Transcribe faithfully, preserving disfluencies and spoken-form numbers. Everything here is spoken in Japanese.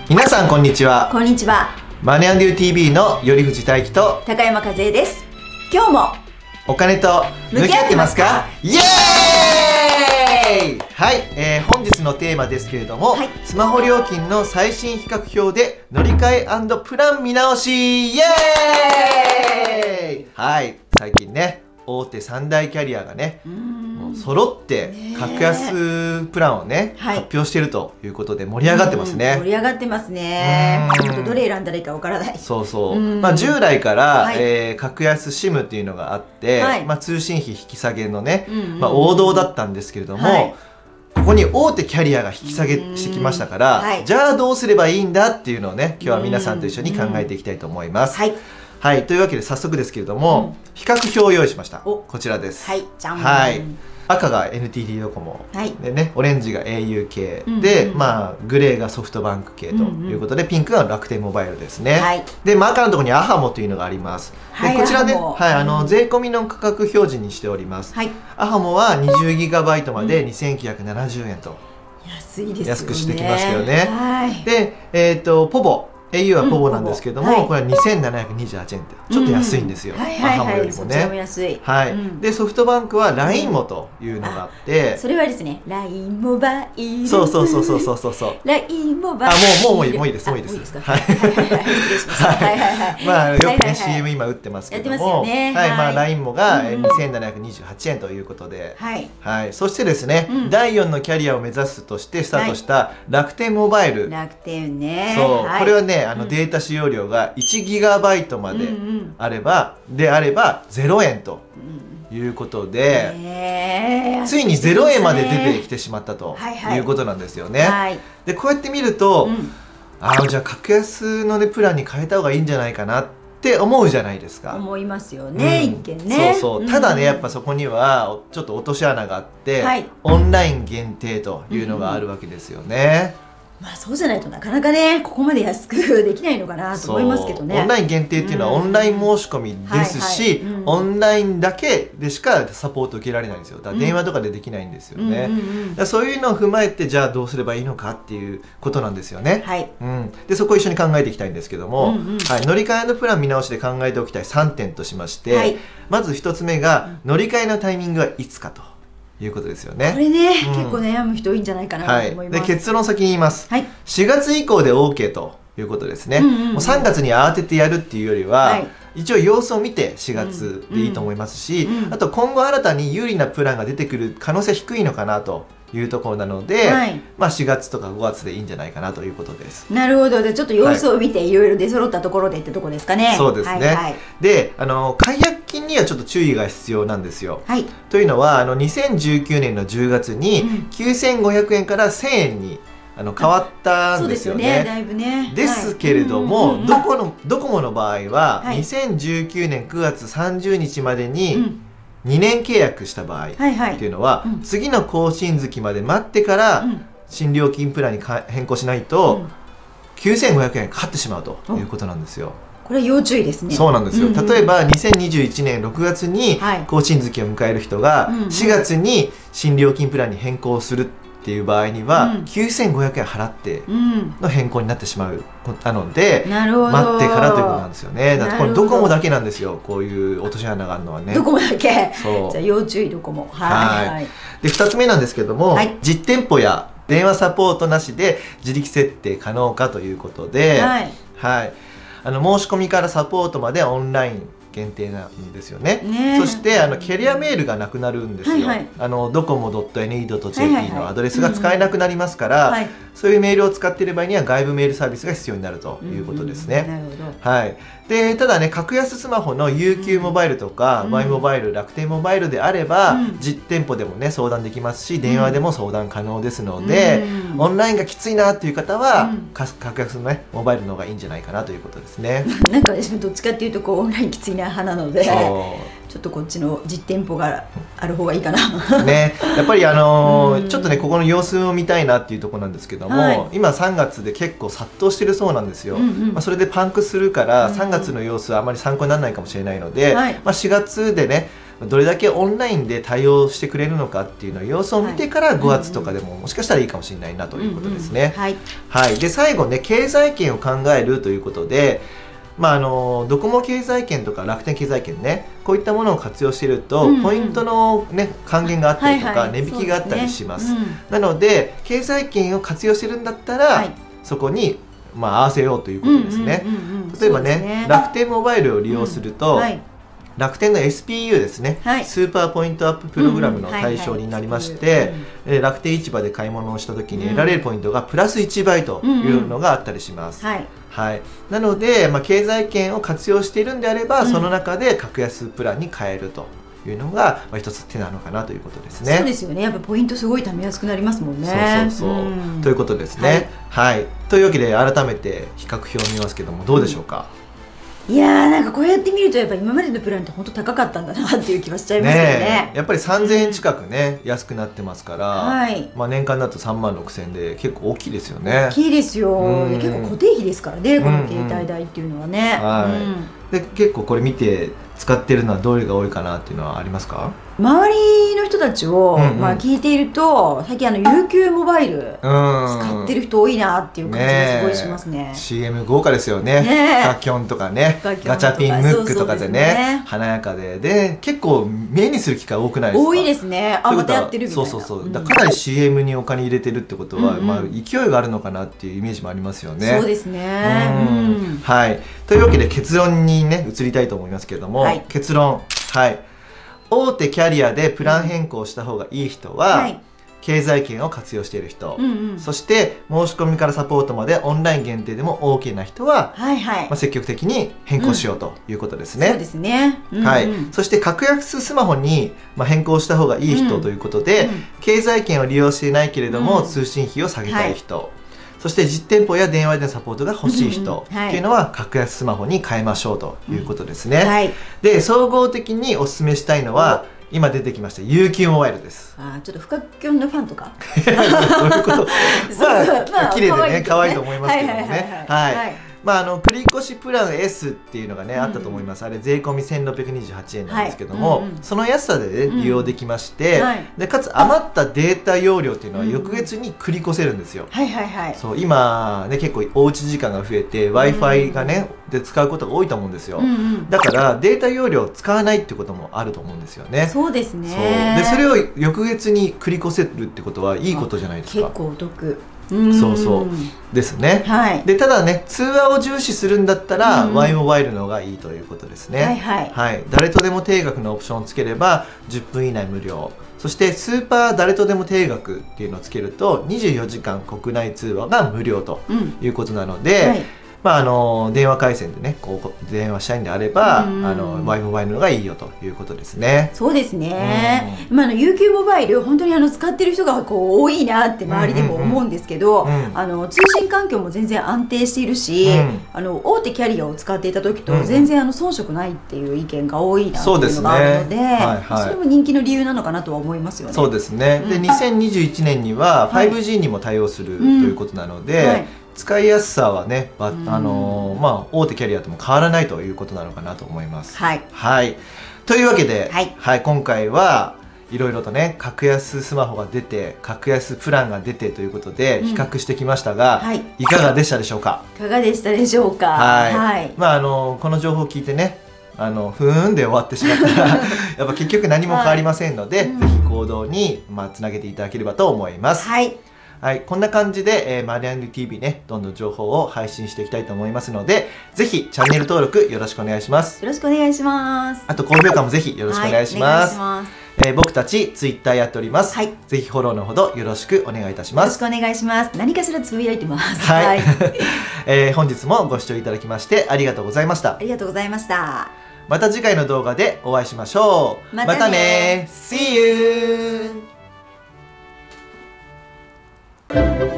皆さんこんにちは。 こんにちは。 マネー&デュー ティーブイ の頼藤大樹と高山和恵です。今日もお金と向き合ってますか？イエーイ。はい、えー、本日のテーマですけれども、はい、スマホ料金の最新比較表で乗り換え&プラン見直し。イエーイ。はい、最近ね大手三大キャリアがねもう揃って格安プランをね、はい、発表しているということで盛り上がってますね。 盛り上がってますね。どれ選んだらいいかわからない。 そうそう。まあ従来から、はい、えー、格安 シム っていうのがあって、はい、まあ通信費引き下げのね、まあ王道だったんですけれども、はい、ここに大手キャリアが引き下げしてきましたから、はい、じゃあどうすればいいんだっていうのをね今日は皆さんと一緒に考えていきたいと思います。はい。はい、というわけで早速ですけれども、うん、比較表を用意しました。こちらです。 はい、じゃん。 はい。赤が エヌティーティー ドコモ、はい、でね、オレンジが エーユー 系、うんうん、で、まあグレーがソフトバンク系ということで、うんうん、ピンクが楽天モバイルですね。はい、で、まあ、赤のところにアハモというのがあります。はい、でこちらで、はい、あの税込みの価格表示にしております。はい、アハモは にじゅうギガバイト までにせんきゅうひゃくななじゅうえんと、 安いですよね。 安くしてきましたよね。はい、で、えっとポボエーユー はポボなんですけども、うんはい、これはにせんななひゃくにじゅうはちえんってちょっと安いんですよ。アハモよりもね。はい。でソフトバンクは ライン もというのがあって、 それはですね ライン モバイル。 そうそうそうそうそうそうそう。 ライン モバイル。 あもうもうもういいですもういいです。はいはいはいはい。まあよくね シーエム 今打ってますけども、はいまあ ライン もがにせんななひゃくにじゅうはちえんということで、はいはい。そしてですねだいよんのキャリアを目指すとしてスタートした楽天モバイル。 楽天ね。 そうこれはねあのデータ使用量がいちギガバイトまであれば、うんうん、であればゼロえんということで、うんえー、ついにゼロえんまで出てきてしまったということなんですよね。はいはい、でこうやって見ると、うん、ああじゃあ格安の、ね、プランに変えた方がいいんじゃないかなって思うじゃないですか。 思いますよね、うん、一見ね。 そうそう。ただね、やっぱそこにはちょっと落とし穴があって、はい、オンライン限定というのがあるわけですよね。うんまあそうじゃないとなかなかねここまで安くできないのかなと思いますけどね。 オンライン限定っていうのはオンライン申し込みですし、オンラインだけでしかサポート受けられないんですよ。だから電話とかでできないんですよね。そういうのを踏まえてじゃあどうすればいいのかっていうことなんですよね。はい、うん、でそこを一緒に考えていきたいんですけども、うんうんはい、乗り換えのプラン見直しで考えておきたいさんてんとしまして、はい、まずひとつめが乗り換えのタイミングはいつかと。いうことですよね。 これね、うん、結構悩む人多いんじゃないかなと思います。 はい、で結論先に言います。はい、しがつ以降で オーケー ということですね。もうさんがつに慌ててやるっていうよりは、はい、一応様子を見てしがつでいいと思いますし、うんうん、あと今後新たに有利なプランが出てくる可能性は低いのかなというところなので、はい、まあしがつとかごがつでいいんじゃないかなということです。 なるほど。じゃあちょっと様子を見ていろいろ出揃ったところでってとこですかね。 そうですね。はいはい、で、あの解約金にはちょっと注意が必要なんですよ。はい、というのはあのにせんじゅうきゅうねんのじゅうがつにきゅうせんごひゃくえんからせんえんにあの変わったんですよね。そうですよね。だいぶね。ですけれども、はい、どこのドコモの場合は、はい、にせんじゅうきゅうねんくがつさんじゅうにちまでに、うんにねん契約した場合っていうのは、はいはい、次の更新月まで待ってから新料金プランに変更しないと、うん、きゅうせんごひゃくえんかかってしまうということなんですよ。 これ要注意ですね。 そうなんですよ。例えばにせんにじゅういちねんろくがつに更新月を迎える人がしがつに新料金プランに変更するっていう場合には、うん、きゅうせんごひゃくえん払っての変更になってしまうなので、うん、待ってからということなんですよね。だってこれドコモだけなんですよ。こういう落とし穴があるのはね。 ドコモだけ。そう。じゃあ要注意ドコモ。はい。はい、 でふたつめなんですけども、はい、実店舗や電話サポートなしで自力設定可能かということで、はい。はい、あの申し込みからサポートまでオンライン限定なんですよね。そしてあのキャリアメールがなくなるんですよ。はいはい、あのドコモ ドットエヌイー ドットジェーピー のアドレスが使えなくなりますから、そういうメールを使っている場合には外部メールサービスが必要になるということですね。はい。でただね格安スマホの ユーキュー モバイルとか ワイ モバイル、楽天モバイルであれば、うん、実店舗でもね相談できますし電話でも相談可能ですので、うん、オンラインがきついなっていう方は、うん、格安のねモバイルの方がいいんじゃないかなということですね。 なんか私もどっちかっていうとこうオンラインきついな派なのでちょっとこっちの実店舗がある方がいいかなね、やっぱりあのー、ちょっとねここの様子を見たいなっていうところなんですけども、はい、今さんがつで結構殺到してるそうなんですよ。うんうん、まあそれでパンクするからさんがつの様子はあまり参考にならないかもしれないので、はい、まあしがつでねどれだけオンラインで対応してくれるのかっていうのを様子を見てからごがつとかでももしかしたらいいかもしれないなということですね。はい、はい、で最後ね、経済圏を考えるということで、まあ、あのドコモ経済圏とか楽天経済圏ね、こういったものを活用していると、うんうん、ポイントの、ね、還元があったりとか、はいはい、値引きがあったりします。すね、うん、なので経済圏を活用してるんだったら、はい、そこに、まあ、合わせようということですね。例えばね、ね楽天モバイルを利用すると、うんはい、楽天の エスピーユー ですね、はい、スーパーポイントアッププログラムの対象になりまして、楽天市場で買い物をした時に得られるポイントがプラスいちばいというのがあったりします。うんうんはいはい、なので、まあ、経済圏を活用しているんであれば、うん、その中で格安プランに変えるというのが、まあ、一つ手なのかなということですね。 そうですよね、やっぱポイントすごい貯めやすくなりますもんね。 そうそうそう、うん、ということですね、はい、はい、というわけで改めて比較表を見ますけどもどうでしょうか。 うん、いやーなんかこうやって見るとやっぱ今までのプランって本当高かったんだなっていう気はしちゃいますよね。 ね、やっぱりさんぜんえん近くね、うん、安くなってますから、はい、まあ年間だとさんまんろくせんえんで結構大きいですよね。 大きいですよ、うん、結構固定費ですからね、この携帯代っていうのはね。 で結構これ見て使ってるのはどれが多いかなっていうのはありますか？ 周りの人たちを、うんうん、まあ、聞いていると最近あの ユーキュー モバイル使ってる人多いなっていう感じがすごいしますね。ねシーエム 豪華ですよね。ねガキョンとかね、ガチャピンムックとかで ね, でね華やかでで結構目にする機会多くないですか？ 多いですね。あまたやってるみたいな。 そうそうそう、うん、だからかなり シーエム にお金入れてるってことは、うんうん、まあ、勢いがあるのかなっていうイメージもありますよね。 そうですね、うん、 はい、というわけで結論にね移りたいと思いますけれども、はい、結論、はい、大手キャリアでプラン変更した方がいい人は、はい、経済圏を活用している人、うんうん、そして申し込みからサポートまでオンライン限定でも OK な人は、はいはい、まあ、積極的に変更しようということですね。うん、 そうですね、うんうん、 はい、そして格安スマホに、まあ、変更した方がいい人ということで、うんうん、経済圏を利用していないけれども、うん、通信費を下げたい人、はい、そして実店舗や電話でのサポートが欲しい人っていうのは格安スマホに変えましょうということですね。うんはい、で総合的にお勧めしたいのは今出てきました ユーキュー モバイルです。 あちょっと深キョンのファンとかそういうことまあ、まあ、綺麗でね可愛いと思いますけどもね。はいまあ、あの繰越プラン S っていうのがね、うん、あったと思います。あれ税込みせんろっぴゃくにじゅうはちえんなんですけども、はいうんうん、その安さで、ね、利用できまして、うんはい、でかつ余ったデータ容量っていうのは翌月に繰り越せるんですよ。はいはいはい、そう今ね結構おうち時間が増えて ワイファイ がね、うん、で使うことが多いと思うんですよ。うんうん、だからデータ容量を使わないってこともあると思うんですよね。 そうですね。 そうでそれを翌月に繰り越せるってことはいいことじゃないですか。 結構お得。 そうそうですね、はい、でただね通話を重視するんだったら ワイモバイルの方がいいということですね。はいはいはい、誰とでも定額のオプションをつければじゅっぷん以内無料、そしてスーパー誰とでも定額っていうのをつけるとにじゅうよじかん国内通話が無料ということなので、うんはいまあ、あの電話回線でねこう電話したいんであれば、うん、あの ワイモバイルのがいいよということですね。 そうですね、うんまあ、あの ユーキュー モバイル本当にあの使ってる人がこう多いなって周りでも思うんですけど、あの通信環境も全然安定しているし、うん、あの大手キャリアを使っていた時と全然あの遜色ないっていう意見が多いなっていうのがあるので、 そ, で、ねはいはい、それも人気の理由なのかなとは思いますよね。 そうですね、うん、でにせんにじゅういちねんには ファイブジー にも対応する、はい、ということなので、うんはい使いやすさはね、あのーまあ、大手キャリアとも変わらないということなのかなと思います。はい、はい、というわけで、はいはい、今回はいろいろとね格安スマホが出て格安プランが出てということで比較してきましたが、うんはい、いかがでしたでしょうか。 いかがでしたでしょうか。 はい、はい、まああのこの情報を聞いてねあのふーんで終わってしまったらやっぱ結局何も変わりませんので、はいうん、ぜひ行動に、まあ、つなげていただければと思います。はいはい、こんな感じで、えー、マリアンヌ ティーブイ ね、どんどん情報を配信していきたいと思いますので、ぜひチャンネル登録よろしくお願いします。 よろしくお願いします。 あと高評価もぜひよろしくお願いします。はい、お願いします。えー、僕たちツイッターやっております。はい、ぜひフォローのほどよろしくお願いいたします。 よろしくお願いします。何かしらつぶやいてます。 はい。はい、えー、本日もご視聴いただきましてありがとうございました。 ありがとうございました。 また次回の動画でお会いしましょう。またね。またね。See you!